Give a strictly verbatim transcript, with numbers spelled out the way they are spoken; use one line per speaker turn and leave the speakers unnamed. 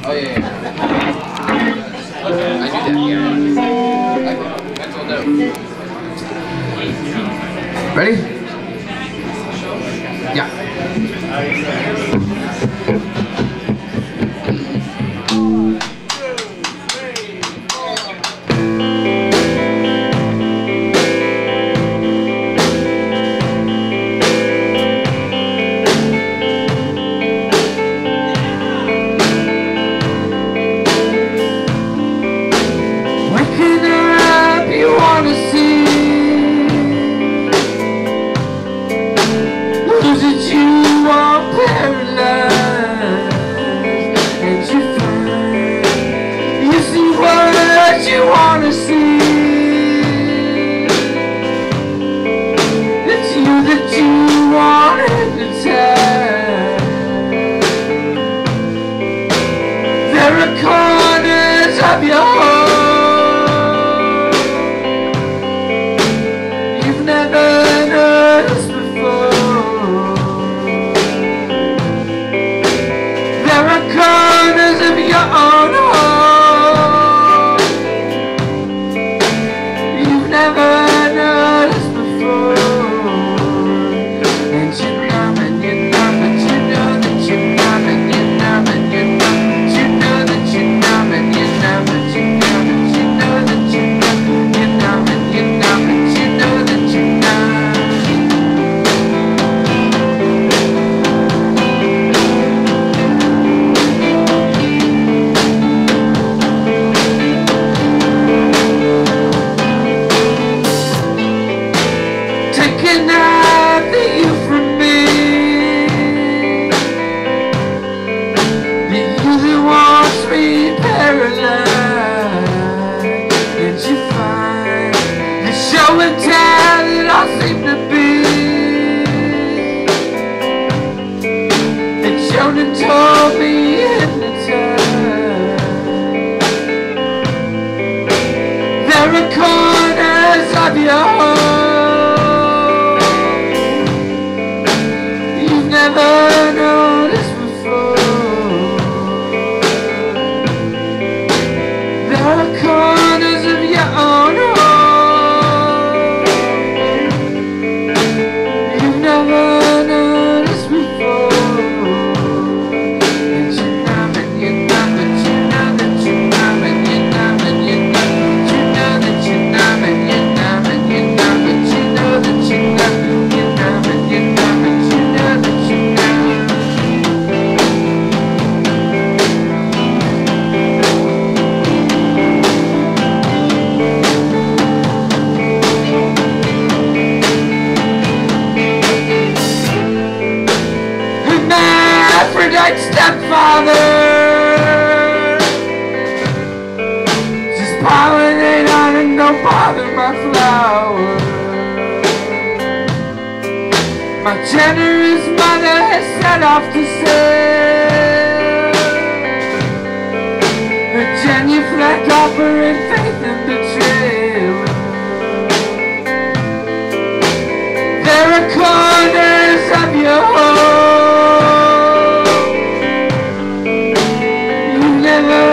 Oh yeah, yeah. I do that, yeah. Mental note. Ready? Yeah. You wanna see, it's you that you want to tell. There are corners of your heart you've never noticed before. There are corners of your own heart never noticed before, and you numb and you numb and you know that you numb and you numb and you numb, you know that you numb and you numb and you numb and you know that you numb, you numb and you numb and you know that you Joan told me in the time. There are corners of your heart you've never noticed before. There are corners of your own heart you've never noticed before. Stepfather, just pollinate on and don't bother my flower. My generous mother has set off to sail, her genuflect offering faith and betrayal. There are corners of your home never